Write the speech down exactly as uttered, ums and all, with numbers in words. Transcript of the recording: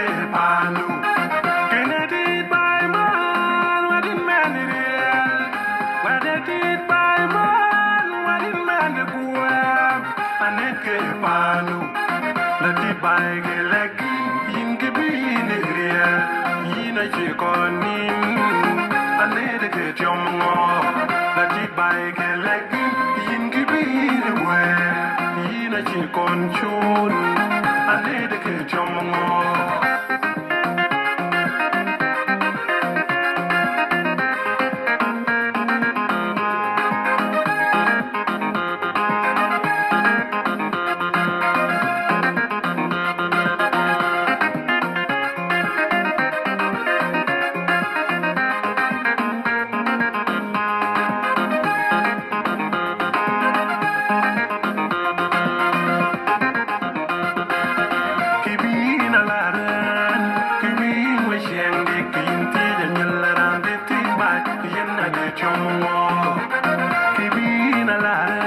ke panu. Kennedy by man, what in man it is. What it did by man, what in man the guam. And it ke panu. Let it by ke lagi, in ke bin it is. Yina che konin, and it ke jomo. Let it by ke lagi, in ke bin it way. Yina che konchun, and it ke jomo. Kibina la